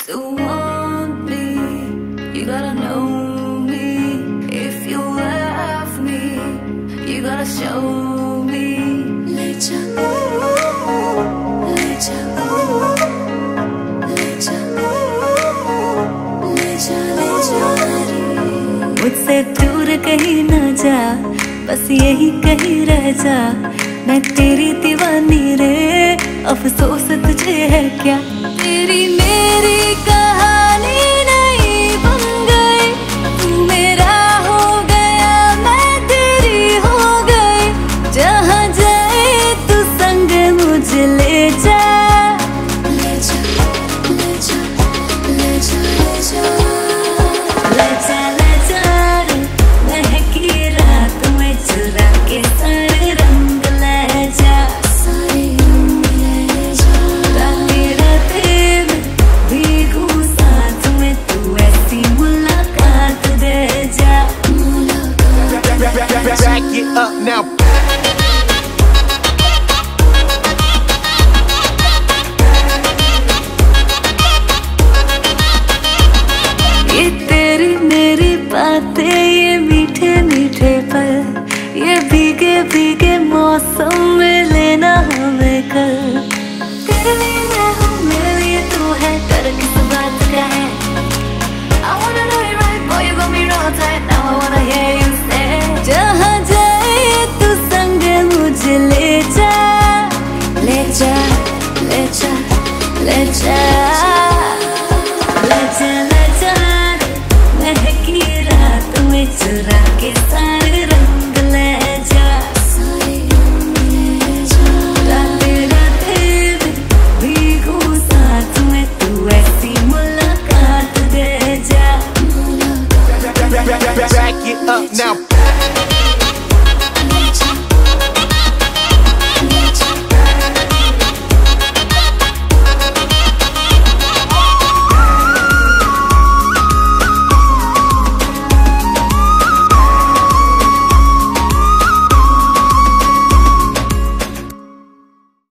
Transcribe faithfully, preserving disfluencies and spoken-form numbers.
to want me. You gotta know me. If you love me, you gotta show me. ले जा, ले जा, ले जा, ले जा, ले जा रे। मुझसे दूर कहीं ना जा, बस यही कहीं रह जा। मैं तेरी दीवानी रे, अफसोस तुझे है क्या? तेरी मेरी